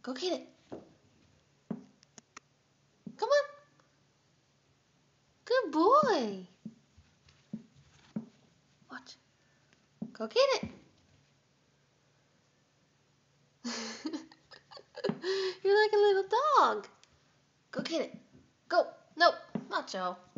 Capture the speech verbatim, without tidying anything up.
Go get it. Come on. Good boy. Watch. Go get it. You're like a little dog. Go get it. Go. No, Macho.